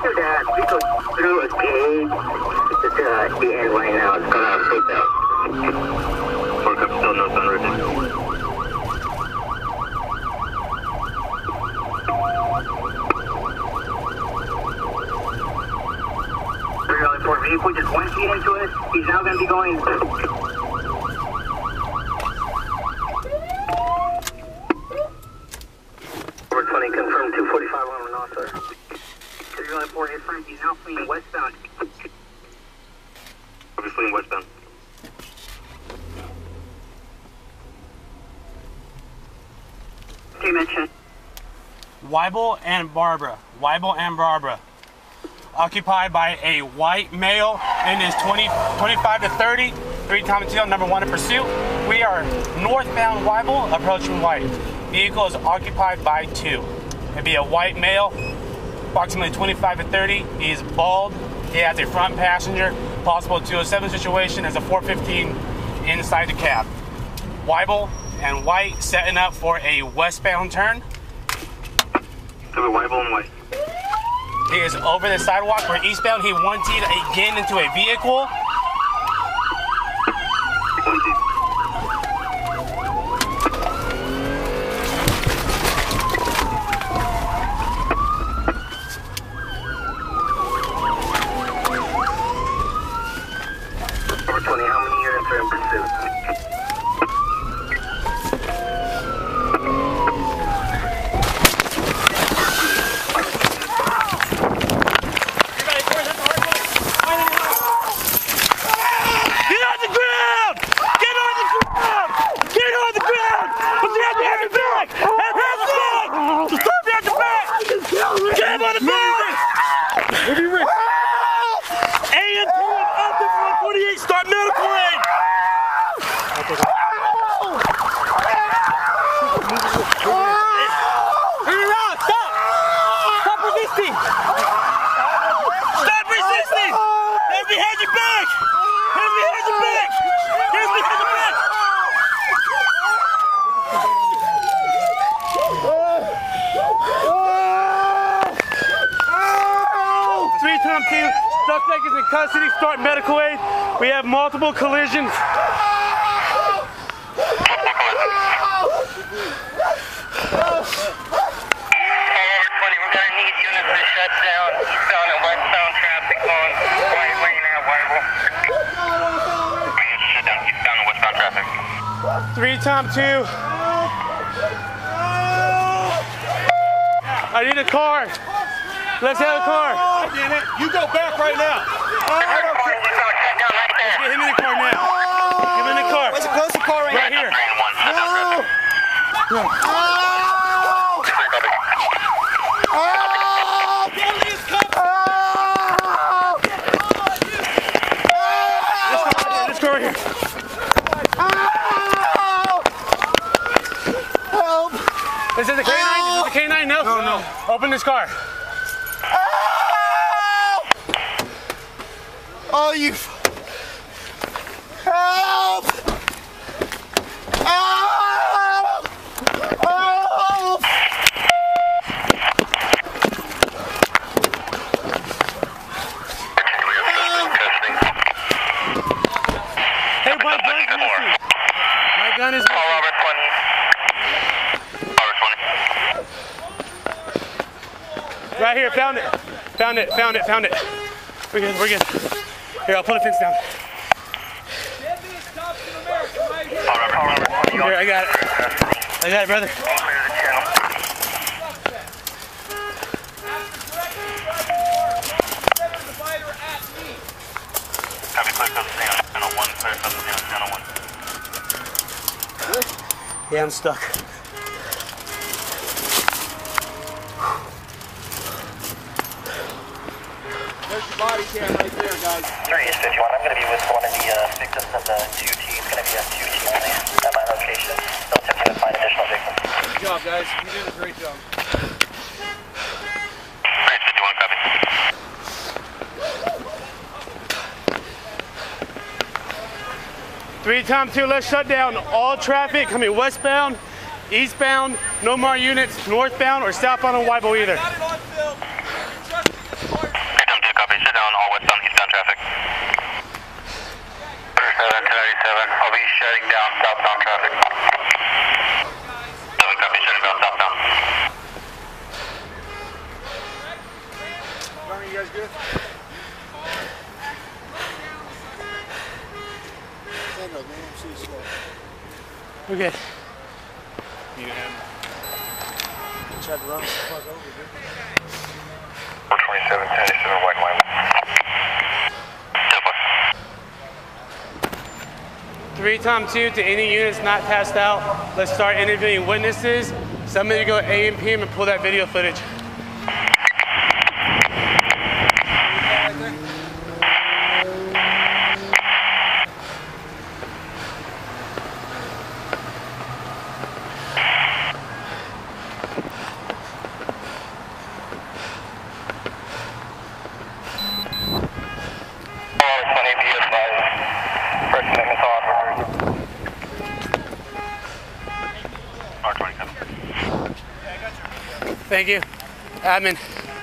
for that. We go through a gate. It's at the end right now. It's going to flip out. Park up, still no sunroof. Vehicle just went feet into it. He's now going to be going. Over 20, confirmed 245 on Renault, sir. 304, his friend, he's now fleeing westbound. He's fleeing westbound. Mention. Weibel and Barbara. Weibel and Barbara. Occupied by a white male in his 25 to 30, 3-time tail, number 1 in pursuit. We are northbound Weibel, approaching white. Vehicle is occupied by 2. It'd be a white male, approximately 25 to 30. He is bald. He has a front passenger. Possible 207 situation as a 415 inside the cab. Weibel and white setting up for a westbound turn. So Weibel and white. He is over the sidewalk for eastbound. He wanted again into a vehicle. Over 20, how many units are in pursuit? Start medical aid! Turn around! Stop! Stop resisting! Stop resisting! Hands behind your back! Hands behind your back! Hands behind your back! 3-2. Suspect is in custody. Start medical aid. We have multiple collisions. Three-time 2. I need a car. Let's have a car. Damn it. You go back right now. Get him in the car now. Get him in the car. Where's the closest car right here? This car right here. This is the K9? This is the K9? No? No. Open this car. Oh, you... Help! Help! Help! Hey, my gun's missing. My gun is missing. Right here, found it. Found it, found it, found it. We're good, we're good. Here, I'll pull the fence down. Here, I got it. I got it, brother. Yeah, I'm stuck. There's your body cam right there, guys. 351, I'm going to be with one of the victims of the 2T. It's going to be a 2T only at my location. Still attempting to find additional victims. Good job, guys. You're doing a great job. 351, copy. Three-time 2, let's shut down all traffic coming westbound, eastbound, no more units northbound or southbound on Weibel either. Got it on film. shutting down southbound traffic. Southern copy, shutting down southbound. Are you guys good? Stand up, man. I'm seeing slow. We're good. You and tried to run us the fuck over, dude. 427, 10, white line. 3 times 2 to any units not passed out. Let's start interviewing witnesses. Somebody go A&PM and pull that video footage. Thank you. Admin.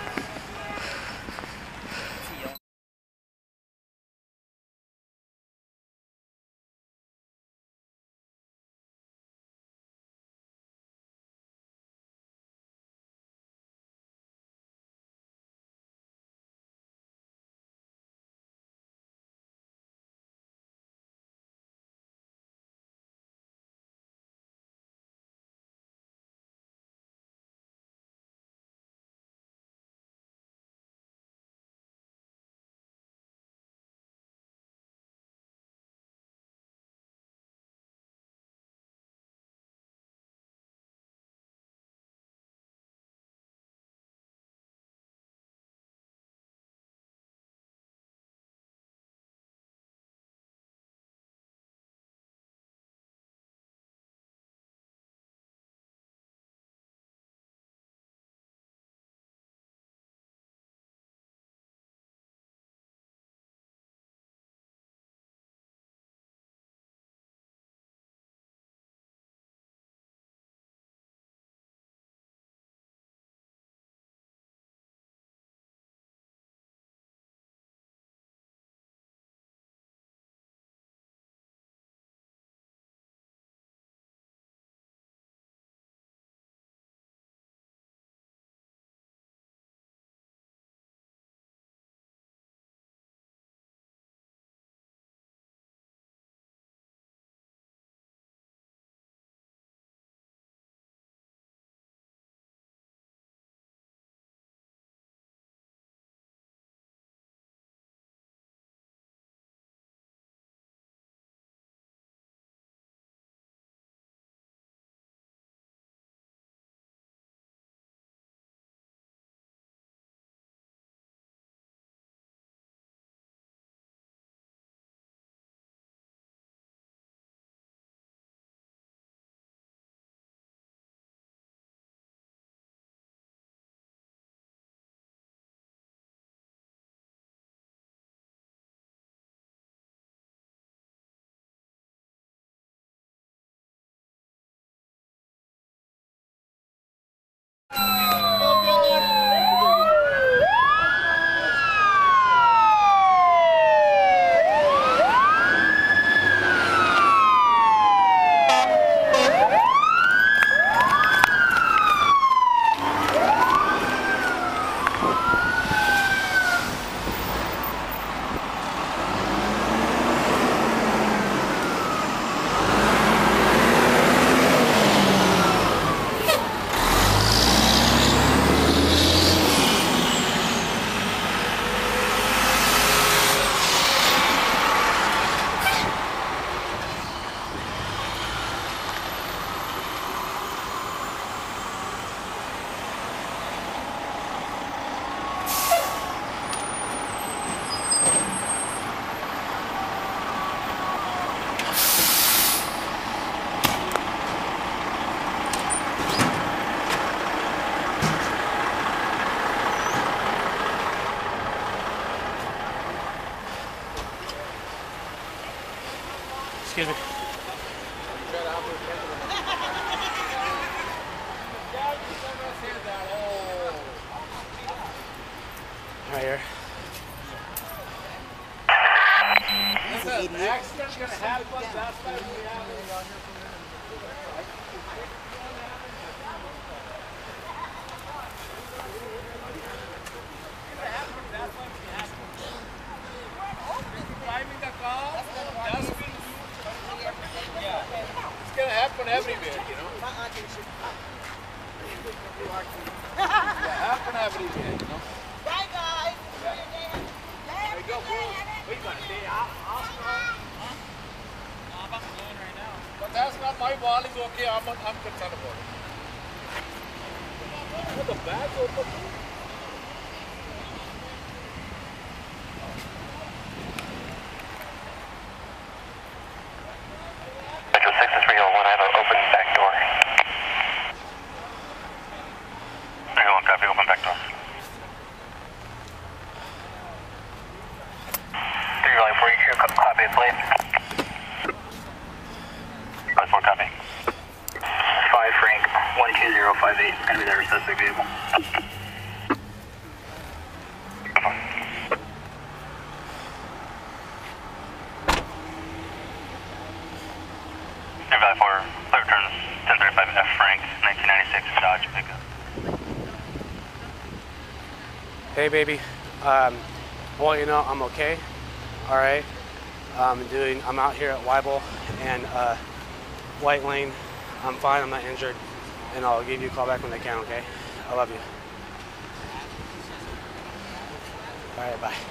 Excuse me. Right here. idiot. Accident's gonna happen. That's why we have driving the car. It's gonna happen everywhere, you know. Happen everywhere, you know. Bye, guys. There you go, bro. What you gonna say? But that's not my ball. It's okay. I'm concerned about it. Put the bag open. Metro 6 is 301. I have an open back door. 301, copy. Open back door. 304, you copy it, please. 54, copy. 5 Frank, 12058. It's going to be their suspect vehicle. Clear turns 1035 F Frank, 1996 Dodge pickup. Hey baby, I want you to know I'm okay. All right, I'm out here at Weibel and White Lane. I'm fine. I'm not injured, and I'll give you a call back when I can. Okay? I love you. All right, bye.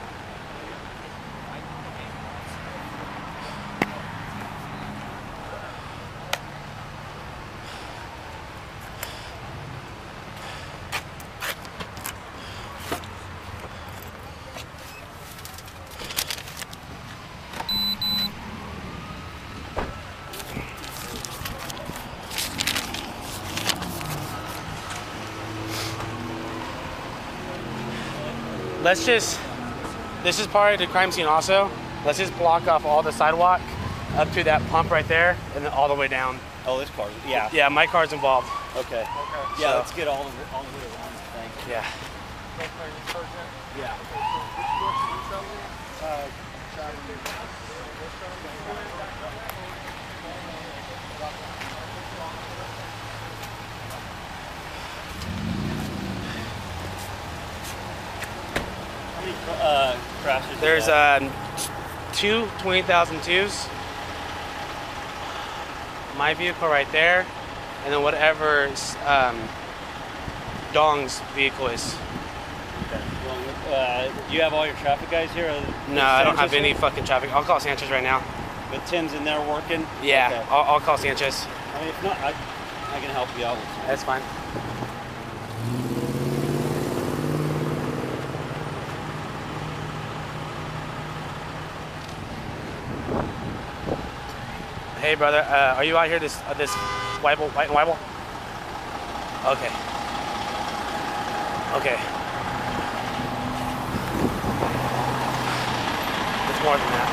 This is part of the crime scene also. Let's just block off all the sidewalk up to that pump right there and then all the way down. Oh, this car, yeah. Yeah, my car's involved. Okay. Yeah, So- let's get all the way around the thing. Yeah. Yeah. How many crashes? There's two 20,002s. My vehicle right there, and then whatever Dong's vehicle is. Okay. Well, do you have all your traffic guys here? No, I don't have Sanchez any here? fucking traffic. I'll call Sanchez right now. But Tim's in there working? Yeah, Okay. I'll call Sanchez. I mean, if not, I can help you out with something. That's fine. Hey brother, are you out here this Weibel, White and Weibel? Okay. Okay. It's more than that.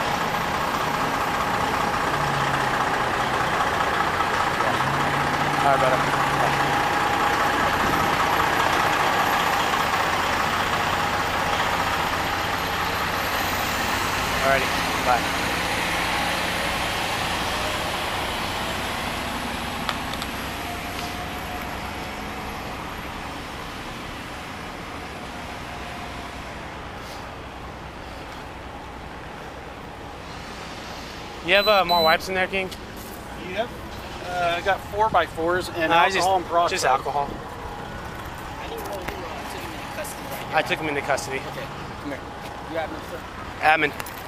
Yeah. All right, brother. Bye. Alrighty, bye. You have more wipes in there, King? Yep. I got 4x4s and I alcohol and peroxide. just alcohol. I didn't know you took him into custody right now. I took him into custody. Okay, come here. You have no, sir? Admin.